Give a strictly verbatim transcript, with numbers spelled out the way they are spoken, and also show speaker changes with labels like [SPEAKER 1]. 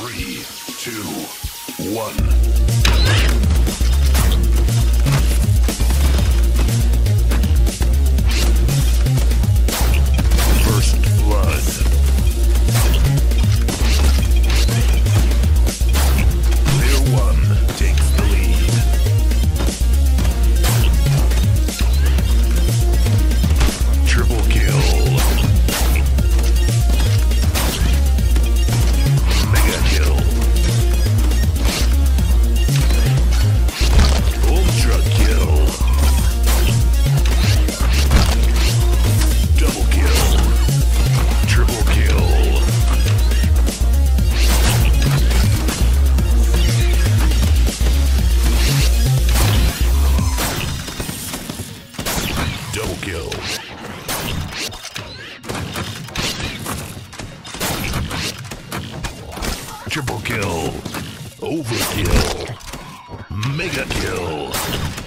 [SPEAKER 1] Three, two, one. First blood. Player one takes the lead. Triple kill. Mega kill. Ultra kill. Double kill. Triple kill. Double kill. Triple kill. Overkill. Mega kill.